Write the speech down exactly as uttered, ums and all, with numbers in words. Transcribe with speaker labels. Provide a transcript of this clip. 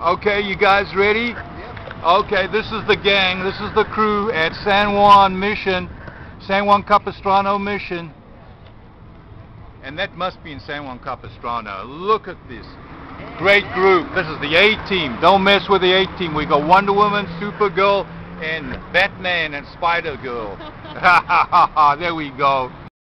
Speaker 1: Okay, you guys ready? Okay, this is the gang, this is the crew at San Juan Mission, San Juan Capistrano Mission. And that must be in San Juan Capistrano. Look at this. Great group. This is the A-Team. Don't mess with the A-Team. We got Wonder Woman, Supergirl, and Batman and Spider-Girl. There we go.